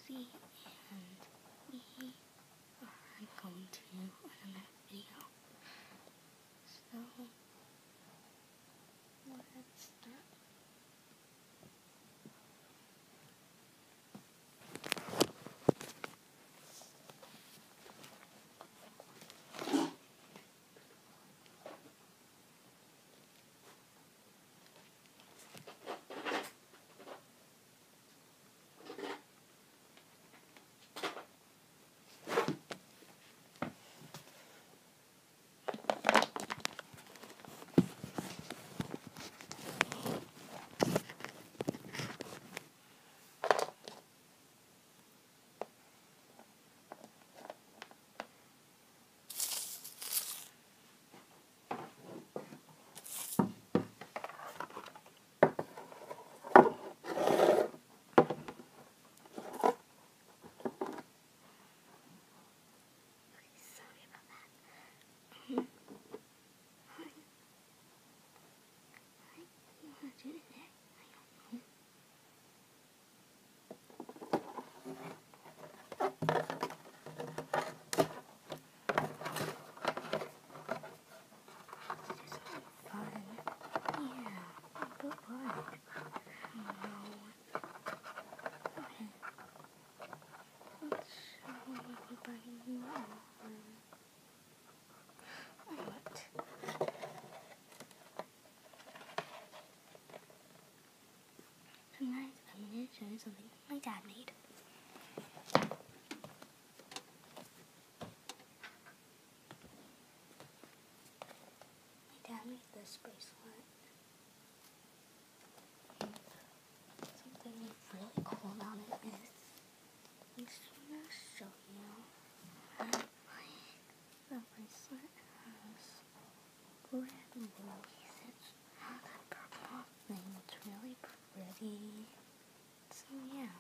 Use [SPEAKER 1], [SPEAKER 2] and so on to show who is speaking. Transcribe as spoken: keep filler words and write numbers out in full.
[SPEAKER 1] cozy, and we are going to another video. So, let's start. Tonight I'm going to show you something my dad made. My dad made this bracelet. Something really cool about it is, I'm just going to show you that the bracelet has red laces, has a purple thing. It's really pretty. So yeah.